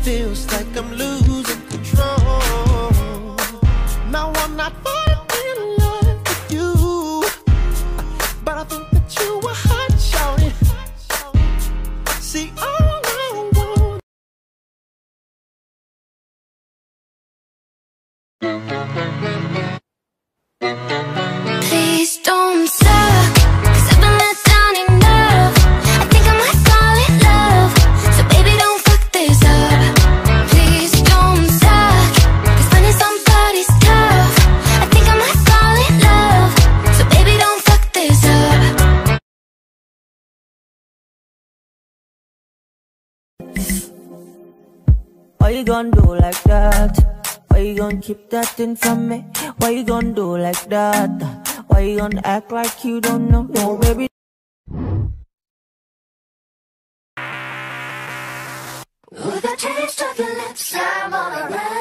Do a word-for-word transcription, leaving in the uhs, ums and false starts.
feels like I'm losing control. Now I'm not falling in love with you, but I think that you were hot, shawty. See, all I want. Please don't suck, 'cause I've been let down enough. I think I might fall in love, so baby don't fuck this up. Please don't suck, 'cause finding somebody's tough. I think I might fall in love, so baby don't fuck this up. Why you gonna do like that? Why you gonna keep that thing from me? Why you gonna do like that? Why you gonna act like you don't know? No, baby. With a taste of your lips, I'm all around.